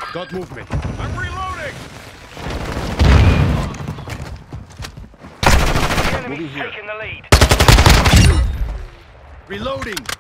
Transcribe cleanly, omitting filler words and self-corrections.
Got movement. I'm reloading! The enemy's Moving here. taking the lead. Reloading!